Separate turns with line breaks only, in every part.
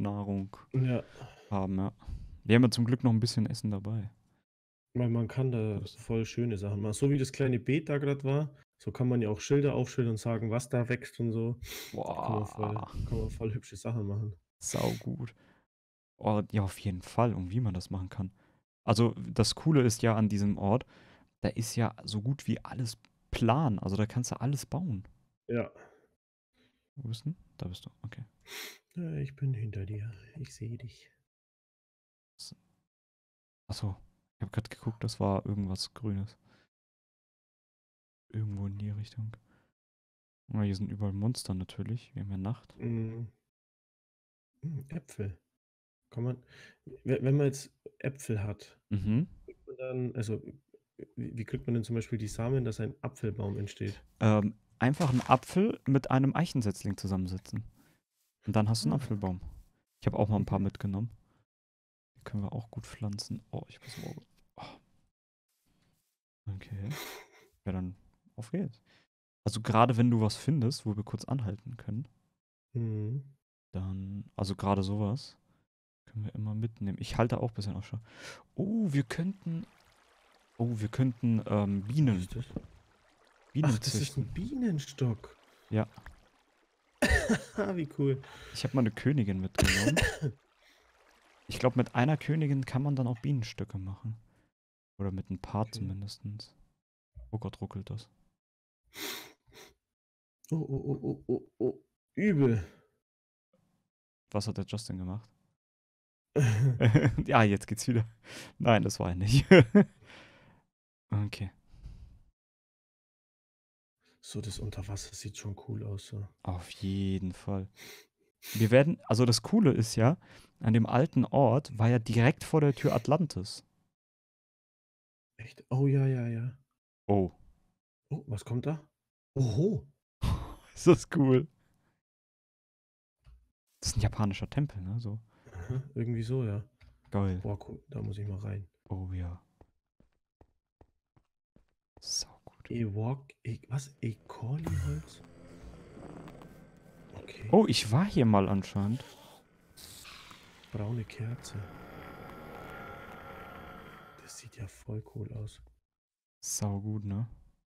Nahrung
Ja,
haben, ja. Wir haben ja zum Glück noch ein bisschen Essen dabei.
weil man kann da
Größe.
voll schöne Sachen machen. So wie das kleine Beet da grad war, so kann man ja auch Schilder aufstellen und sagen, was da wächst und so. Da
Boah,
kann man voll hübsche Sachen machen.
saugut. Oh, ja, auf jeden Fall. Und wie man das machen kann. Also, das Coole ist ja an diesem Ort, da ist ja so gut wie alles plan. Also, da kannst du alles bauen.
Ja.
Wo bist du? Da bist du. Okay.
Ja, ich bin hinter dir. Ich sehe dich.
S- Achso. Ich habe gerade geguckt, das war irgendwas Grünes. Irgendwo in die Richtung. Oh, hier sind überall Monster natürlich. Wir haben ja Nacht.
Hm, Äpfel. Kann man wenn man jetzt Äpfel hat,
Mhm.
kriegt man dann also, wie kriegt man denn zum Beispiel die Samen, dass ein Apfelbaum entsteht?
Einfach einen Apfel mit einem Eichensetzling zusammensetzen. Und dann hast du einen
Ah,
Apfelbaum. Ich habe auch mal ein paar
okay.
mitgenommen. Die können wir auch gut pflanzen. Oh, ich muss mal. Oh, okay. Ja, dann auf geht's. Also gerade wenn du was findest, wo wir kurz anhalten können,
Mhm.
dann, also gerade sowas, können wir immer mitnehmen. Ich halte auch ein bisschen Ausschau. Oh, wir könnten
Was
Bienen,
ist das? Ach,
Bienen
das ist 'n
züchten.
Bienenstock.
Ja,
Wie cool.
ich habe mal eine Königin mitgenommen. Ich glaube, mit einer Königin kann man dann auch Bienenstöcke machen. Oder mit ein paar
Okay.
zumindestens. Oh Gott, ruckelt das.
Oh, oh, oh, oh, oh, oh. Übel.
Was hat der Justin gemacht? Ja, jetzt geht's wieder. Nein, das war er nicht. Okay,
So, das Unterwasser sieht schon cool aus, so.
auf jeden Fall. Wir werden, also das Coole ist ja, an dem alten Ort war ja direkt vor der Tür Atlantis.
Echt? Oh, ja, ja, ja.
Oh,
Oh, was kommt da? Oho.
ist das cool. Das ist ein japanischer Tempel, ne? So.
Aha, irgendwie so, ja.
Geil.
Boah, cool, da muss ich mal rein.
Oh ja. Sau gut.
Was? Ekorli-Holz? Okay.
Oh, ich war hier mal anscheinend.
Braune Kerze. Das sieht ja voll cool aus.
Sau gut, ne?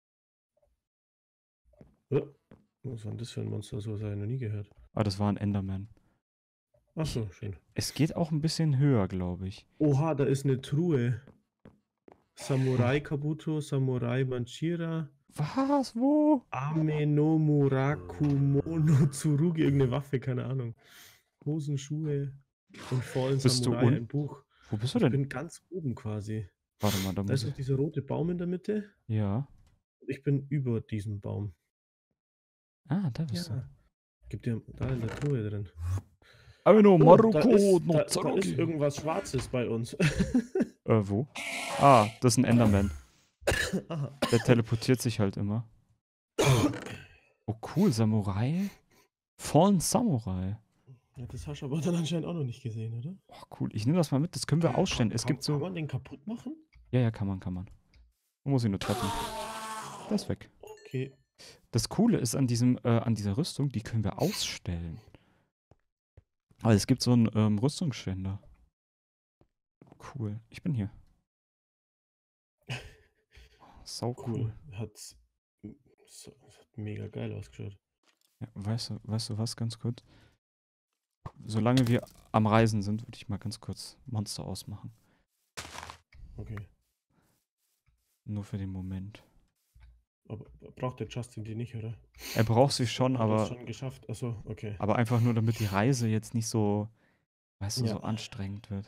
Was war denn das für ein Monster? So was habe ich noch nie gehört.
Ah, das war ein Enderman.
Ach so, schön.
Es geht auch ein bisschen höher, glaube ich.
Oha, da ist eine Truhe. Samurai Kabuto, Samurai Manchira,
Was? Wo?
Ame no Muraku Mono Tsurugi, irgendeine Waffe, keine Ahnung. Hosen, Schuhe und Fallen
Bist du
Samurai,
unten?
ein Buch.
Wo bist du
Ich
denn?
bin ganz oben quasi.
Warte mal, da
Da
muss
ist
ich.
noch dieser rote Baum in der Mitte
Ja.
und ich bin über diesem Baum.
Ah, da bist du.
Ja, gibt ja da in der Truhe drin.
Ano,
Oh,
Maruko no
da ist
Tsurugi.
irgendwas Schwarzes bei uns.
Wo? Ah, das ist ein Enderman.
Aha.
Der teleportiert sich halt immer. Oh, cool, Samurai. Fallen Samurai.
Ja, das hast du aber dann anscheinend auch noch nicht gesehen, oder?
Oh, cool. Ich nehme das mal mit. Das können wir ausstellen. Es gibt
Kann
so.
man den kaputt machen?
Ja, ja, kann man, kann man. Man muss ihn nur treffen. Der ist weg.
Okay.
Das Coole ist an dieser Rüstung, die können wir ausstellen. Also es gibt so einen Rüstungsständer. Cool. Ich bin hier. Sau
Cool.
cool.
Das hat mega geil ausgeschaut.
Ja, weißt du was, ganz kurz? Solange wir am Reisen sind, würde ich mal ganz kurz Monster ausmachen.
Okay.
Nur für den Moment.
Aber braucht der Justin die nicht, oder?
Er braucht sie schon,
Hat er es
aber,
schon geschafft? Achso, okay.
aber einfach nur, damit die Reise jetzt nicht so, weißt du,
Ja.
so anstrengend wird.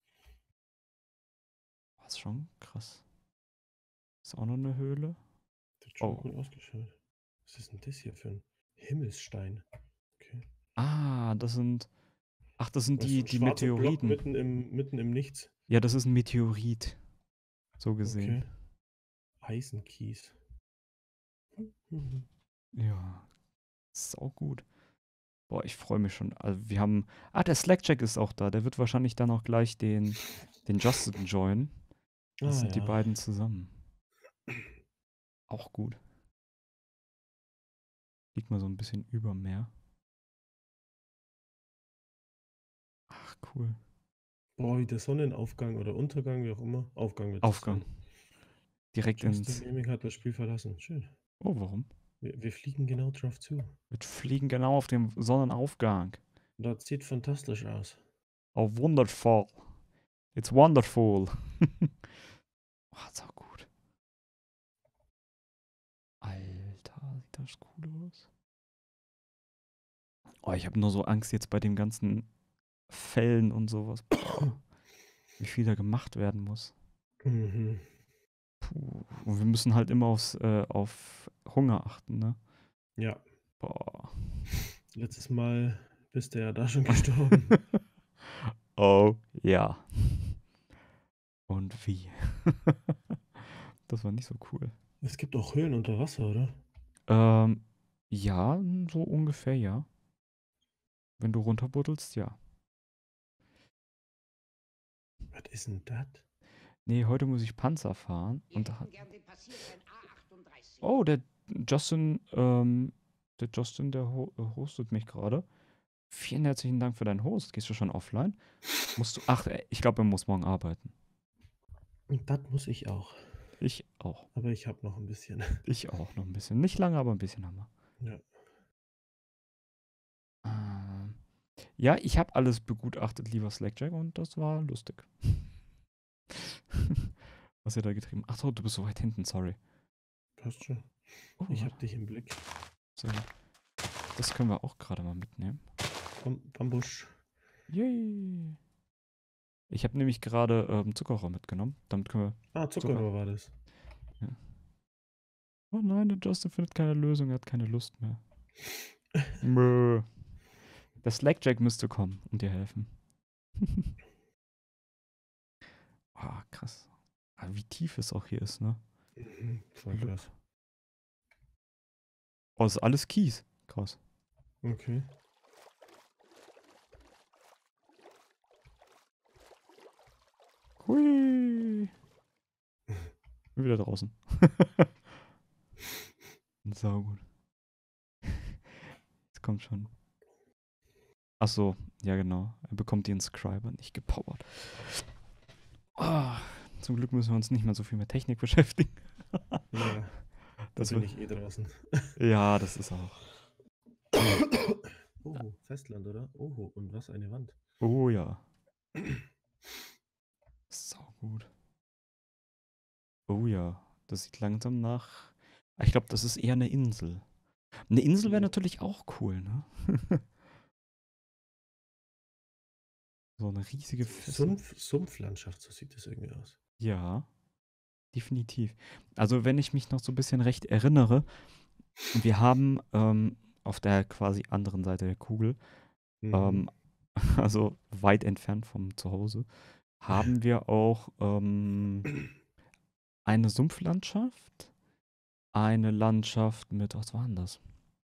Das ist schon krass. Ist auch noch eine Höhle?
Das hat schon
Oh.
cool ausgeschaut. Was ist denn das hier für ein Himmelsstein? Okay.
Das sind. Ach, das sind
Das ist so ein
die
schwarzer Block
Meteoriten.
mitten im Nichts.
Ja, das ist ein Meteorit. So gesehen.
Okay. Eisenkies. Mhm.
Ja, ist auch gut. Boah, ich freue mich schon. Also wir haben. Ah, der Slackjack ist auch da. Der wird wahrscheinlich dann auch gleich den Justin joinen. Das
Ah
sind die
ja.
beiden zusammen. Auch gut. Liegt mal so ein bisschen über Meer. cool.
Boah, der Sonnenaufgang oder Untergang, wie auch immer. Aufgang wird es
Aufgang.
sein.
Direkt
Justin
ins.
Gaming hat das Spiel verlassen. Schön.
Oh, warum?
Wir fliegen genau drauf zu.
Wir fliegen genau auf den Sonnenaufgang.
Das sieht fantastisch aus.
Oh, wonderful. It's wonderful. Oh, so gut. Alter, sieht das cool aus. Oh, ich habe nur so Angst jetzt bei den ganzen Fällen und sowas. Boah, wie viel da gemacht werden muss.
Mhm.
Puh. Und wir müssen halt immer auf Hunger achten, ne?
Ja,
Boah.
letztes Mal bist du ja da schon gestorben.
Oh, ja. Und wie? Das war nicht so cool.
Es gibt auch Höhlen unter Wasser, oder?
Ähm, ja, so ungefähr, ja. Wenn du runterbuddelst, ja.
Was ist denn das?
Nee, heute muss ich Panzer fahren.
Wir hätten gern den passierschein A38.
Oh, Justin, der Justin, der hostet mich gerade. Vielen herzlichen Dank für deinen Host. Gehst du schon offline? Musst du. Ach, ich glaube, er muss morgen arbeiten.
Und das muss ich auch.
Ich auch.
Aber ich habe noch ein bisschen.
Ich auch noch ein bisschen. Nicht lange, aber ein bisschen haben wir.
Ja.
Ja, ich habe alles begutachtet, lieber Slackjack, und das war lustig. Was ihr da getrieben habt. Achso, du bist so weit hinten, sorry.
Passt schon.
Oh,
Ich habe dich im Blick.
sehr gut. Das können wir auch gerade mal mitnehmen.
Bambusch.
Yay. Ich habe nämlich gerade Zuckerrohr mitgenommen. Damit können wir.
Ah, Zuckerrohr war das.
Ja. Oh nein, der Justin findet keine Lösung, er hat keine Lust mehr. Mö. Der Slackjack müsste kommen und dir helfen. Ah, krass. Ah, wie tief es auch hier ist, ne?
Mhm, voll krass.
Oh, ist alles Kies. Krass.
Okay.
Hui. Bin wieder draußen. Sau gut. Jetzt kommt schon. Ach so, ja genau. Er bekommt die Inscriber nicht gepowert. Ah, zum Glück müssen wir uns nicht mehr so viel mit Technik beschäftigen.
Ja, da
Das
bin
wird-
ich eh draußen.
Ja, das ist auch.
Oh, Festland, oder? Oh, und was eine Wand.
Oh ja. Sau gut. Oh ja. Das sieht langsam nach. Ich glaube, das ist eher eine Insel. Eine Insel wäre natürlich auch cool, ne? So eine riesige Feste.
Sumpflandschaft, so sieht das irgendwie aus.
Ja, definitiv. Also, wenn ich mich noch so ein bisschen recht erinnere, wir haben auf der quasi anderen Seite der Kugel,
Mhm.
also weit entfernt vom Zuhause, haben wir auch eine Sumpflandschaft, eine Landschaft mit, was war denn das?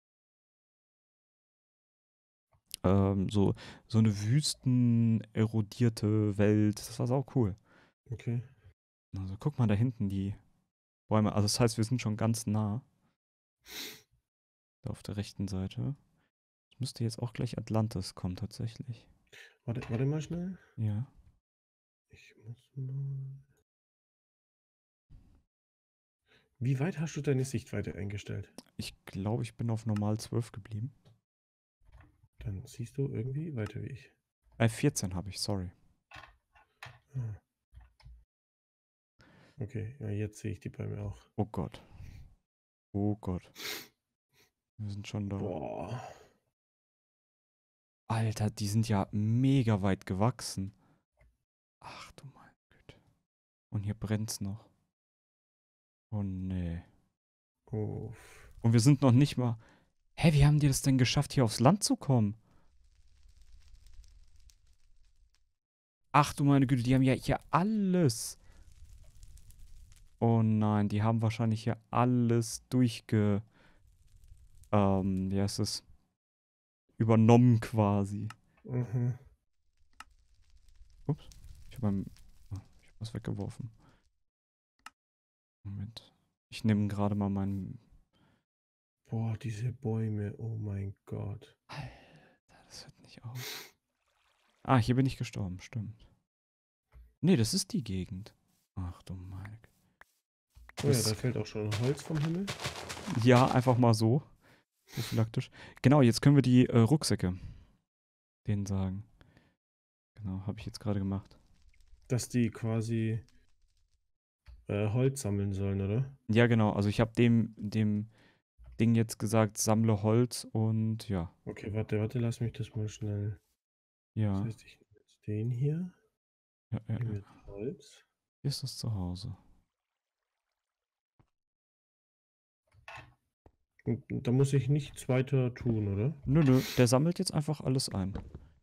So eine wüstenerodierte Welt. Das war sau cool.
Okay.
Also guck mal da hinten die Bäume. Also das heißt, wir sind schon ganz nah. Da auf der rechten Seite. Es müsste jetzt auch gleich Atlantis kommen, tatsächlich.
Warte mal schnell.
Ja.
Ich muss mal. Wie weit hast du deine Sichtweite eingestellt?
Ich glaube, ich bin auf normal 12 geblieben.
Dann siehst du irgendwie weiter wie ich.
14 habe ich, sorry.
Ah. Okay, ja, jetzt sehe ich die Bäume auch.
Oh Gott. Oh Gott. Wir sind schon da.
Boah.
Alter, die sind ja mega weit gewachsen. Ach du meine Güte. Und hier brennt's noch. Oh nee.
Uff.
Und wir sind noch nicht mal. Hä, wie haben die das denn geschafft, hier aufs Land zu kommen? Ach du meine Güte, die haben ja hier alles. Oh nein, die haben wahrscheinlich hier alles wie heißt es? Übernommen quasi.
Mhm.
Ups. Ich habe was weggeworfen. Moment. Ich nehme gerade mal meinen.
Boah, diese Bäume, oh mein Gott.
Alter, das hört nicht auf. Ah, hier bin ich gestorben, stimmt. Nee, das ist die Gegend. Ach du Mike.
Oh ja, da fällt auch schon Holz vom Himmel.
Ja, einfach mal so. Prophylaktisch. Genau, jetzt können wir die Rucksäcke denen sagen. Genau, habe ich jetzt gerade gemacht.
Dass die quasi Holz sammeln sollen, oder?
Ja, genau. Also ich habe dem Ding jetzt gesagt, sammle Holz und ja.
Okay, warte, lass mich das mal schnell. Das
Ja.
heißt, ich nehme jetzt den hier.
Ja, ja,
Nehme
ja.
jetzt Holz.
Hier ist das zu Hause.
Und da muss ich nichts weiter tun, oder?
Nö, der sammelt jetzt einfach alles ein.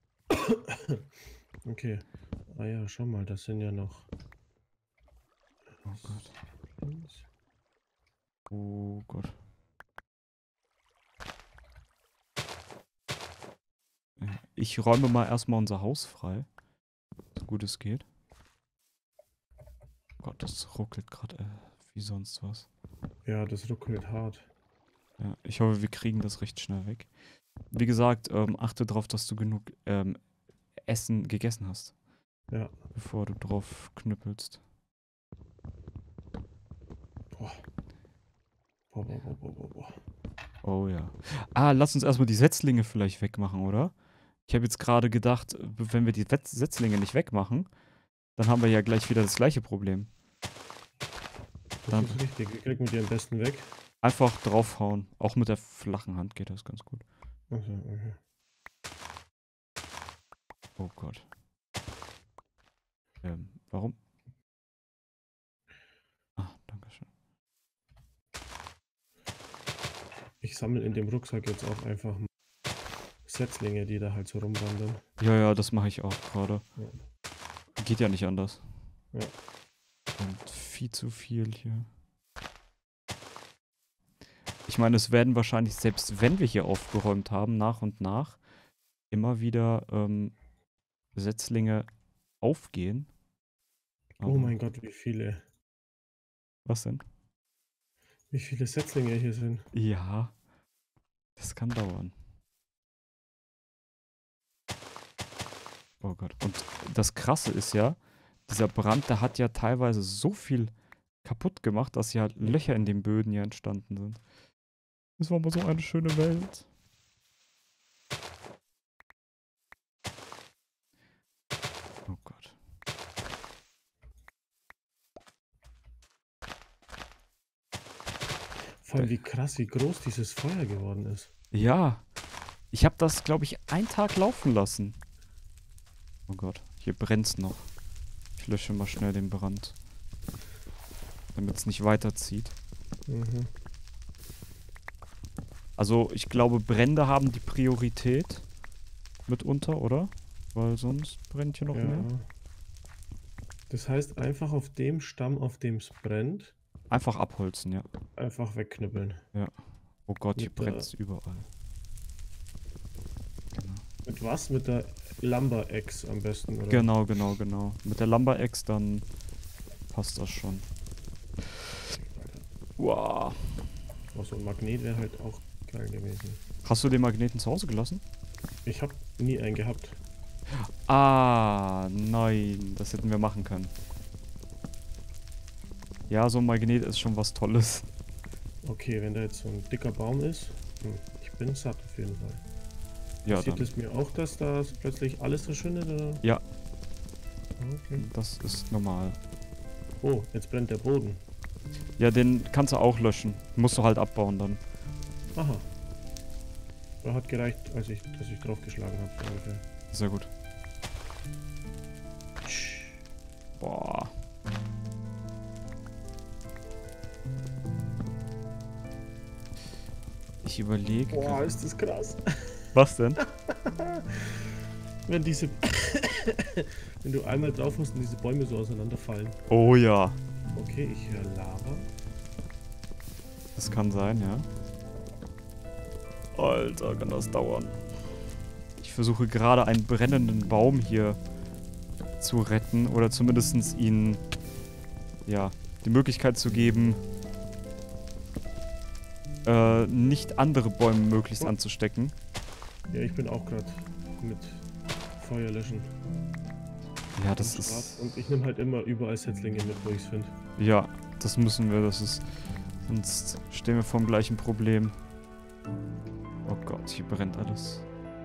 Okay. Ah ja, schau mal, das sind ja noch.
Oh Gott. Oh Gott. Ich räume mal erstmal unser Haus frei. So gut es geht. Gott, das ruckelt gerade wie sonst was.
Ja, das ruckelt hart.
Ja, ich hoffe, wir kriegen das recht schnell weg. Wie gesagt, achte darauf, dass du genug Essen gegessen hast.
Ja.
Bevor du drauf knüppelst.
Boah. Boah.
Oh ja. Ah, lass uns erstmal die Setzlinge vielleicht wegmachen, oder? Ich habe jetzt gerade gedacht, wenn wir die Setzlinge nicht wegmachen, dann haben wir ja gleich wieder das gleiche Problem.
Das
Dann
ist richtig. Wie kriegen wir die am besten weg?
einfach draufhauen. Auch mit der flachen Hand geht das ganz gut.
Also, okay.
Oh Gott. Warum? Ah, danke schön.
Ich sammle in dem Rucksack jetzt auch einfach Setzlinge, die da halt so rumwandern.
Ja, das mache ich auch gerade.
Ja.
Geht ja nicht anders.
Ja.
Und viel zu viel hier. Ich meine, es werden wahrscheinlich, selbst wenn wir hier aufgeräumt haben, nach und nach, immer wieder Setzlinge aufgehen.
Oh mein Gott, wie viele.
Was denn?
Wie viele Setzlinge hier sind.
Ja, das kann dauern. Oh Gott. Und das Krasse ist ja, dieser Brand, der hat ja teilweise so viel kaputt gemacht, dass ja Löcher in den Böden hier entstanden sind. Das war mal so eine schöne Welt. Oh Gott.
Vor allem, wie krass, wie groß dieses Feuer geworden ist.
Ja, ich habe das, glaube ich, einen Tag laufen lassen. Oh Gott, hier brennt's noch. Ich lösche mal schnell den Brand. Damit es nicht weiterzieht.
Mhm.
Also, ich glaube, Brände haben die Priorität mitunter, oder? Weil sonst brennt hier noch
Ja.
mehr.
Das heißt, einfach auf dem Stamm, auf dem es brennt,
Einfach abholzen, ja.
einfach wegknüppeln.
Oh Gott, hier
Mit der-
brennt's überall. Genau.
Mit was? Mit der Lumber-Axe am besten, oder?
Genau. Mit der Lumber-Axe dann passt das schon. Wow.
Oh, so ein Magnet wäre halt auch geil gewesen.
Hast du den Magneten zu Hause gelassen?
Ich habe nie einen gehabt.
Ah, nein. Das hätten wir machen können. Ja, so ein Magnet ist schon was Tolles.
Okay, wenn da jetzt so ein dicker Baum ist, ich bin satt auf jeden Fall.
Ja,
Sieht
dann.
es mir auch, dass da plötzlich alles verschwindet, oder?
Ja.
Okay.
Das ist normal.
Oh, jetzt brennt der Boden.
Ja, den kannst du auch löschen. Musst du halt abbauen dann.
Aha. Da hat gereicht, dass ich draufgeschlagen habe, so ungefähr.
Sehr gut. Boah. Ich überlege.
Boah, ist das krass.
Was denn?
Wenn diese. Wenn du einmal drauf musst und diese Bäume so auseinanderfallen.
Oh ja.
Okay, ich höre Lava.
Das kann sein, ja. Alter, kann das dauern. Ich versuche gerade einen brennenden Baum hier zu retten oder zumindest ihnen, ja, die Möglichkeit zu geben, nicht andere Bäume möglichst anzustecken.
Ja, ich bin auch gerade mit Feuer löschen.
Ja, das
Und
ist...
Und ich nehme halt immer überall Setzlinge mit, wo ich es finde.
Ja, das müssen wir, das ist... Sonst stehen wir vor dem gleichen Problem. Oh Gott, hier brennt alles.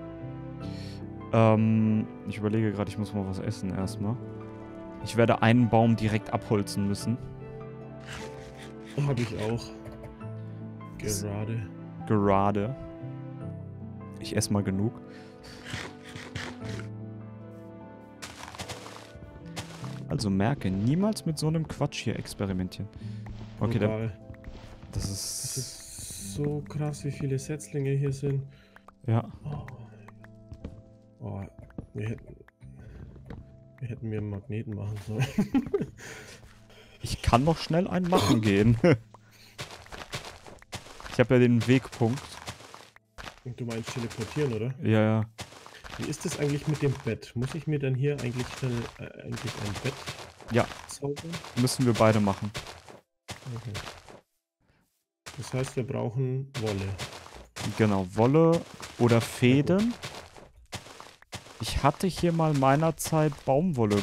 Ich überlege gerade, ich muss mal was essen erstmal. Ich werde einen Baum direkt abholzen müssen.
Habe ich auch. Gerade.
Gerade. Ich esse mal genug. Also merke, niemals mit so einem Quatsch hier experimentieren. Okay,
Brutal.
das
Das
ist...
ist so krass, wie viele Setzlinge hier sind.
Ja.
Oh, wir hätten mir einen Magneten machen sollen.
Ich kann noch schnell einen machen gehen. Ich habe ja den Wegpunkt.
Und du meinst teleportieren, oder?
Ja, ja.
Wie ist das eigentlich mit dem Bett? Muss ich mir dann hier eigentlich schnell eigentlich ein Bett
Ja.
zaubern?
Müssen wir beide machen.
Okay. Das heißt, wir brauchen Wolle.
Genau, Wolle oder Fäden. Ich hatte hier mal meinerzeit Baumwolle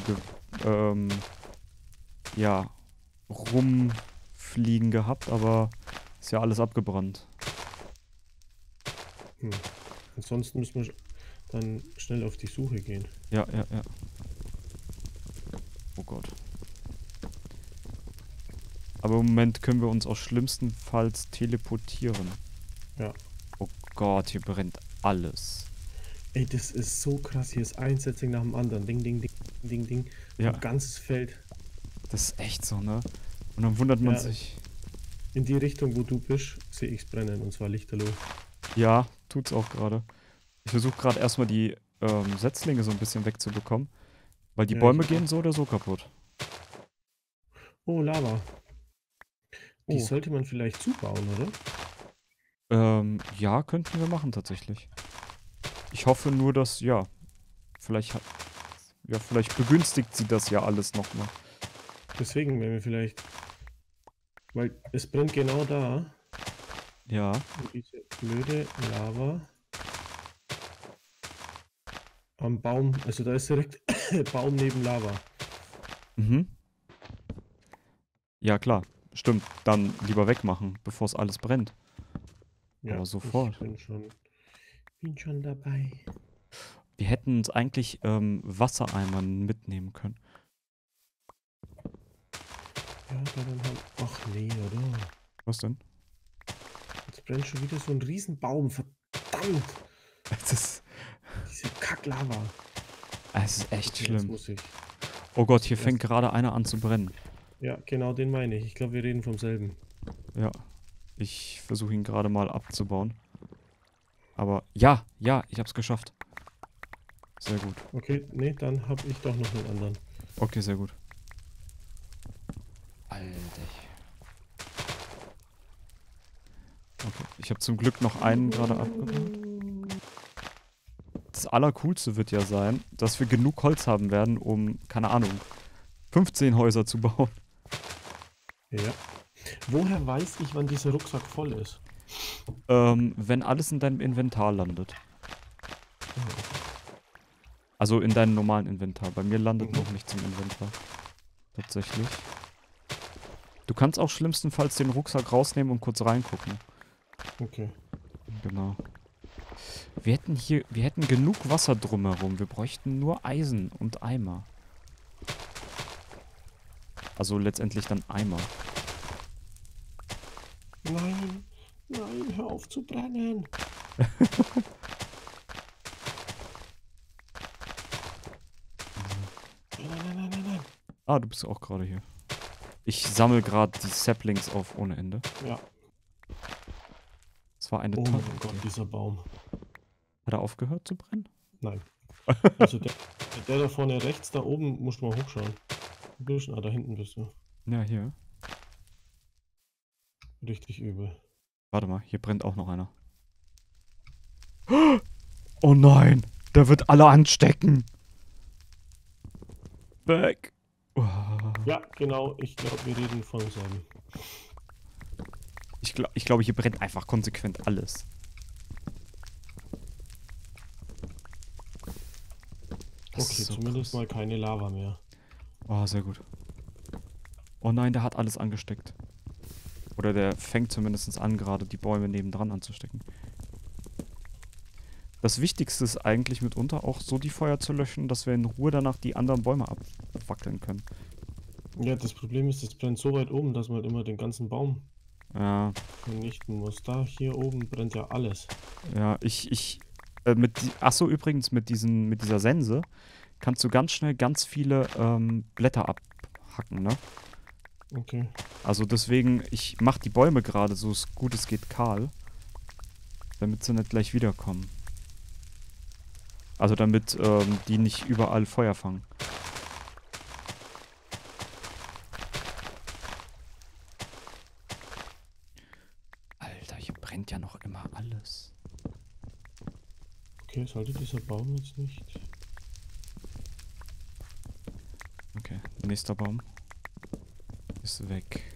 ja, rumfliegen gehabt, aber ist ja alles abgebrannt.
Ansonsten müssen wir dann schnell auf die Suche gehen.
Ja, ja, ja. Oh Gott. Aber im Moment können wir uns auch schlimmstenfalls teleportieren.
Ja.
Oh Gott, hier brennt alles.
Ey, das ist so krass. Hier ist ein Setzling nach dem anderen. Ding, ding, ding, ding, ding.
Ja.
Ein ganzes Feld.
Das ist echt so, ne? Und dann wundert man
Ja.
sich.
In die Richtung, wo du bist, sehe ich es brennen. Und zwar lichterloh.
Ja, tut's auch gerade. Ich versuche gerade erstmal die Setzlinge so ein bisschen wegzubekommen. Weil die
Ja,
Bäume
ich
gehen
auch.
so oder so kaputt.
Oh, Lava. Die
Oh.
sollte man vielleicht zubauen, oder?
Ja, könnten wir machen tatsächlich. Ich hoffe nur, dass, ja, vielleicht begünstigt sie das ja alles nochmal.
Deswegen, wenn wir vielleicht... Weil es brennt genau da.
Ja,
Und diese blöde Lava am Baum. Also da ist direkt Baum neben Lava.
mhm. Ja, klar. Stimmt. Dann lieber wegmachen, bevor es alles brennt.
Ja,
Aber sofort.
ich bin schon dabei.
Wir hätten uns eigentlich Wassereimer mitnehmen können.
Ja, dann haben... Ach nee, oder?
Was denn?
Jetzt brennt schon wieder so ein Riesenbaum. Verdammt!
Es
Diese Kacklava.
ist echt
Okay, jetzt
schlimm.
muss ich...
Oh Gott, hier
Lass-
fängt gerade einer an zu brennen.
Ja, genau den meine ich. Ich glaube, wir reden vom selben.
Ja. Ich versuche ihn gerade mal abzubauen. Aber ja, ich hab's geschafft. Sehr gut.
Okay, nee, dann habe ich doch noch einen anderen.
Okay, sehr gut. Alter. Okay, ich habe zum Glück noch einen gerade abgebaut. Das Allercoolste wird ja sein, dass wir genug Holz haben werden, um, keine Ahnung, 15 Häuser zu bauen.
Ja. Woher weiß ich, wann dieser Rucksack voll ist?
Wenn alles in deinem Inventar landet. Also in deinem normalen Inventar. Bei mir landet noch nichts im Inventar. Tatsächlich. Du kannst auch schlimmstenfalls den Rucksack rausnehmen und kurz reingucken.
Okay.
Genau. Wir hätten genug Wasser drumherum. Wir bräuchten nur Eisen und Eimer. Also letztendlich dann Eimer.
Nein, nein, hör auf zu brennen. Nein.
Ah, du bist auch gerade hier. Ich sammle gerade die Saplings auf ohne Ende.
Ja.
Das war eine
Oh
tolle
mein Gott,
Idee.
dieser Baum.
Hat er aufgehört zu brennen?
Nein. Also der da vorne rechts, da oben, muss man hochschauen. Wo bist du? Ah, da hinten bist du.
Ja, hier.
Richtig übel.
Warte mal, hier brennt auch noch einer. Oh nein, der wird alle anstecken. Weg. Oh.
Ja, genau, ich glaube, wir reden von selben.
Ich glaube, hier brennt einfach konsequent alles. Das
Okay,
ist so
zumindest
krass.
mal keine Lava mehr.
Oh, sehr gut. Oh nein, der hat alles angesteckt. Oder der fängt zumindest an, gerade die Bäume nebendran anzustecken. Das Wichtigste ist eigentlich mitunter auch so die Feuer zu löschen, dass wir in Ruhe danach die anderen Bäume abfackeln können.
Ja, das Problem ist, es brennt so weit oben, dass man halt immer den ganzen Baum
Ja,
vernichten muss. Da hier oben brennt ja alles.
ja, achso, übrigens, mit dieser Sense kannst du ganz schnell ganz viele Blätter abhacken, ne?
Okay.
Also deswegen, ich mach die Bäume gerade so gut es geht kahl, damit sie nicht gleich wiederkommen. Also damit die nicht überall Feuer fangen. Alter, hier brennt ja noch immer alles.
Okay, sollte dieser Baum jetzt nicht.
Okay, nächster Baum ist weg.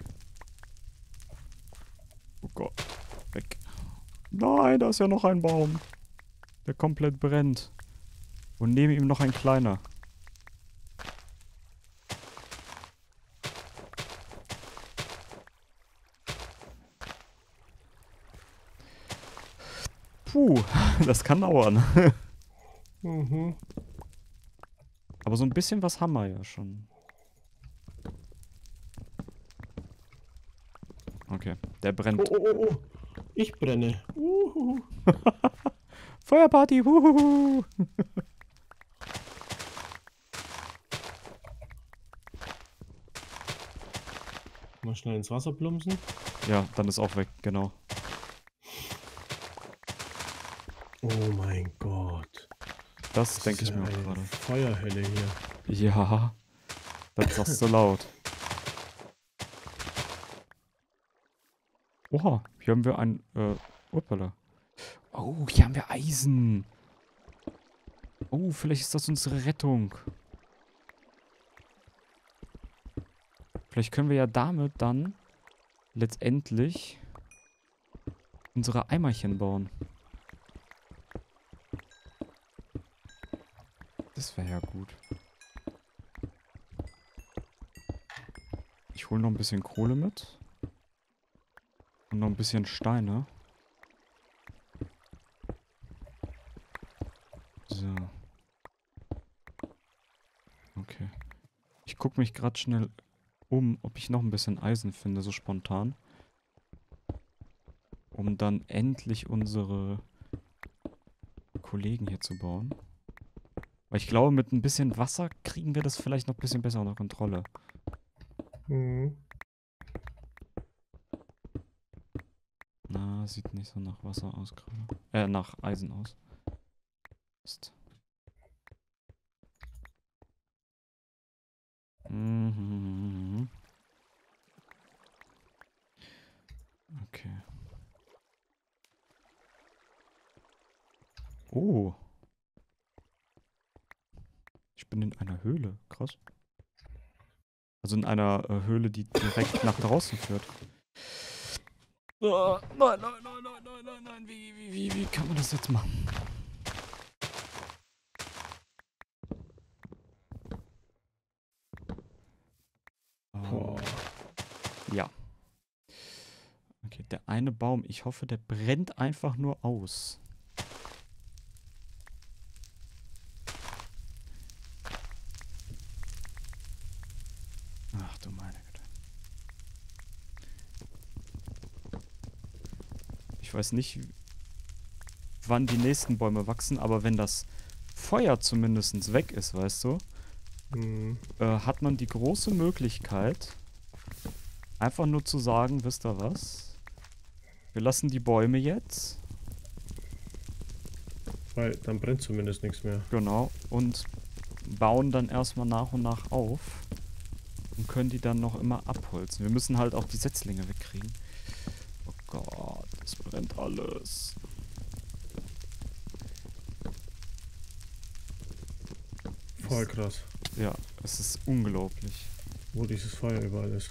Oh Gott, weg. Nein, da ist ja noch ein Baum, der komplett brennt. Und neben ihm noch ein kleiner. Puh, das kann dauern.
Mhm.
Aber so ein bisschen was haben wir ja schon. Okay, der
Oh,
brennt.
oh, oh, oh. Ich brenne.
Feuerparty, huhuhu.
Mal schnell ins Wasser plumpsen.
Ja, dann ist auch weg, genau.
Oh mein Gott.
Das denke
ist
ich
ja
mir auch
eine
gerade.
Feuerhölle hier.
Ja, das sagst du laut. Oha, hier haben wir ein, Uppala. Oh, hier haben wir Eisen. Oh, vielleicht ist das unsere Rettung. Vielleicht können wir ja damit dann letztendlich unsere Eimerchen bauen. Das wäre ja gut. Ich hole noch ein bisschen Kohle mit. Und noch ein bisschen Steine. So. Okay. Ich gucke mich gerade schnell um, ob ich noch ein bisschen Eisen finde, so spontan. Um dann endlich unsere Kollegen hier zu bauen. Weil ich glaube, mit ein bisschen Wasser kriegen wir das vielleicht noch ein bisschen besser unter Kontrolle.
Mhm.
Na, sieht nicht so nach Wasser aus gerade. Nach Eisen aus. Mist. Mhm. Okay. Oh. Ich bin in einer Höhle. Krass. Also in einer Höhle, die direkt nach draußen führt. Nein, nein, nein, nein, nein, nein, nein. Wie kann man das jetzt machen?
Boah.
Ja. Okay, der eine Baum, ich hoffe, der brennt einfach nur aus. Ach du meine Güte. Ich weiß nicht, wann die nächsten Bäume wachsen, aber wenn das Feuer zumindest weg ist, weißt du,
Mhm.
hat man die große Möglichkeit, einfach nur zu sagen, wisst ihr was? Wir lassen die Bäume jetzt.
Weil dann brennt zumindest nichts mehr.
Genau. Und bauen dann erstmal nach und nach auf. Und können die dann noch immer abholzen. Wir müssen halt auch die Setzlinge wegkriegen. Oh Gott, es brennt alles.
Voll krass.
Ja, es ist unglaublich.
Wo dieses Feuer überall ist.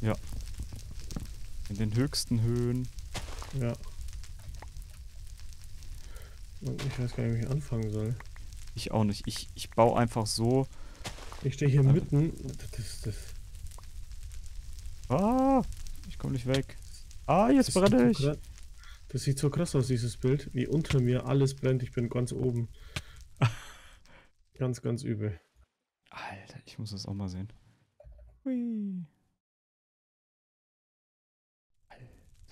In den höchsten Höhen.
Ja. Und ich weiß gar nicht, wie ich anfangen soll.
Ich auch nicht. Ich baue einfach so.
Ich stehe hier mitten.
Ah, ich komme nicht weg. Ah, jetzt brenne ich.
Das sieht so krass aus, dieses Bild. Wie unter mir alles brennt. Ich bin ganz oben. Ganz, ganz übel.
Alter, ich muss das auch mal sehen. Hui. Alter.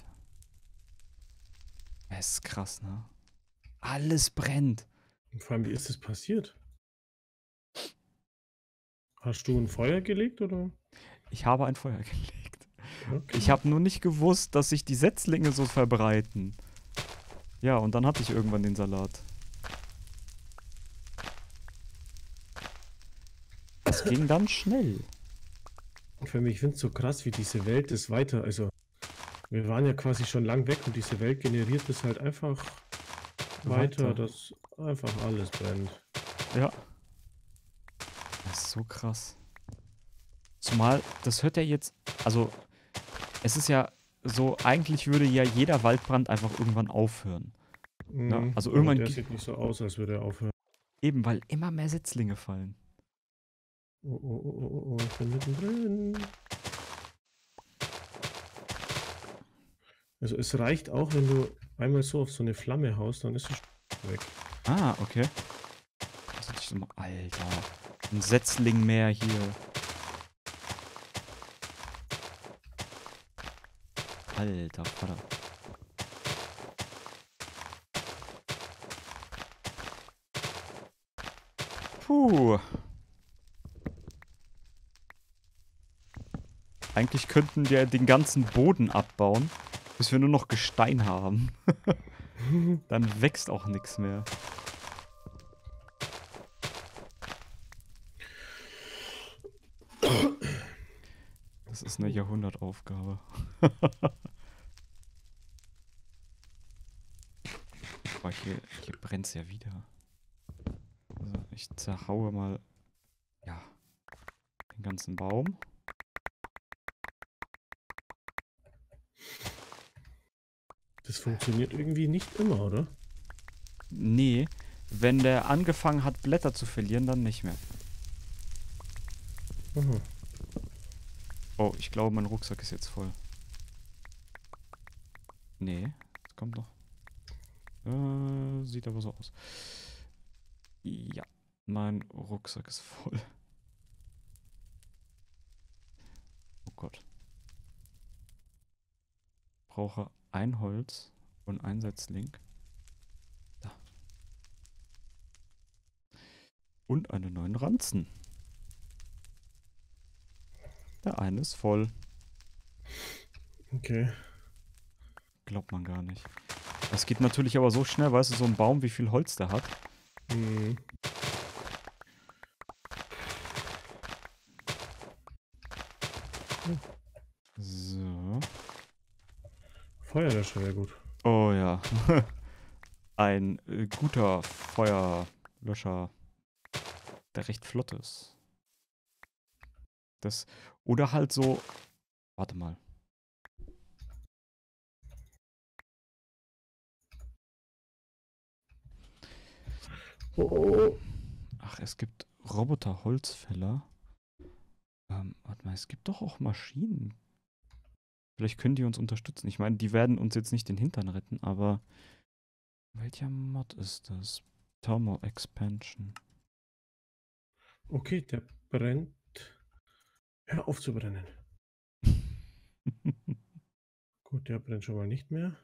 Es ist krass, ne? Alles brennt.
Und vor allem, wie ist das passiert? Hast du ein Feuer gelegt, oder?
Ich habe ein Feuer gelegt.
Okay.
Ich habe nur nicht gewusst, dass sich die Setzlinge so verbreiten. Ja, und dann hatte ich irgendwann den Salat. Das ging dann schnell.
Und für mich, ich finde es so krass, wie diese Welt ist weiter. Also, wir waren ja quasi schon lang weg und diese Welt generiert es halt einfach weiter, dass einfach alles brennt.
Ja. Das ist so krass. Zumal, das hört ja jetzt, also, es ist ja so, eigentlich würde ja jeder Waldbrand einfach irgendwann aufhören. Ja, also
Aber
irgendwann
der sieht nicht so aus, als würde er aufhören.
eben, weil immer mehr Setzlinge fallen.
Oh, oh, oh, oh, oh, ich bin mittendrin. Also es reicht auch, wenn du einmal so auf so eine Flamme haust, dann ist es weg.
Ah, okay. Das ist immer, Alter, ein Setzling mehr hier. Alter Vater. Puh. Eigentlich könnten wir den ganzen Boden abbauen, bis wir nur noch Gestein haben. Dann wächst auch nichts mehr. Das ist eine Jahrhundertaufgabe. Boah, hier brennt es ja wieder. Also ich zerhaue mal, ja, den ganzen Baum.
Das funktioniert irgendwie nicht immer, oder?
Nee, wenn der angefangen hat, Blätter zu verlieren, dann nicht mehr.
Aha.
Oh, ich glaube, mein Rucksack ist jetzt voll. Nee, es kommt noch. Sieht aber so aus. Ja, mein Rucksack ist voll. Oh Gott. Brauche ein Holz und ein Setzling. Da. Und einen neuen Ranzen. Der eine ist voll.
Okay.
Glaubt man gar nicht. Es geht natürlich aber so schnell, weißt du, so ein Baum, wie viel Holz der hat.
Mhm.
So.
Feuerlöscher wäre gut.
Oh ja. Ein guter Feuerlöscher, der recht flott ist. Das, oder halt so. Warte mal.
Oh, oh.
Ach, es gibt Roboter-Holzfäller. Warte mal, es gibt doch auch Maschinen. Vielleicht können die uns unterstützen. Ich meine, die werden uns jetzt nicht den Hintern retten, aber welcher Mod ist das? Thermal Expansion.
Okay, der brennt. Hör auf zu brennen. Gut, der brennt schon mal nicht mehr.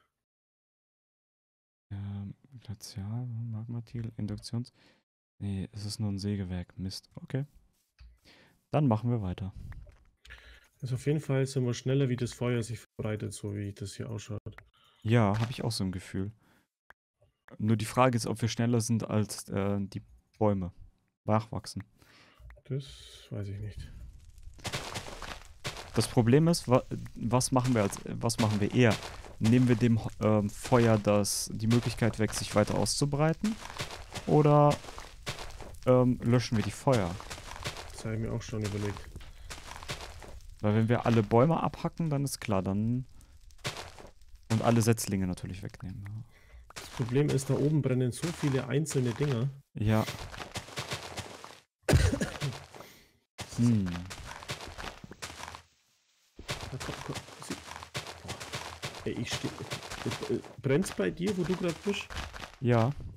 Glazial, Magmatil, Induktions. Nee, es ist nur ein Sägewerk. Mist. Okay. Dann machen wir weiter.
Also auf jeden Fall sind wir schneller, wie das Feuer sich verbreitet, so wie das hier ausschaut.
Ja, habe ich auch so ein Gefühl. Nur die Frage ist, ob wir schneller sind als die Bäume nachwachsen.
Das weiß ich nicht.
Das Problem ist, was machen wir eher? Nehmen wir dem Feuer die Möglichkeit weg, sich weiter auszubreiten? Oder löschen wir die Feuer?
Das habe ich mir auch schon überlegt.
Weil wenn wir alle Bäume abhacken, dann ist klar, dann... Und alle Setzlinge natürlich wegnehmen.
Das Problem ist, da oben brennen so viele einzelne Dinger.
Ja. Hm.
Na, komm. Boah. Ey, ich stehe. Brennt's bei dir, wo du gerade bist?
Ja.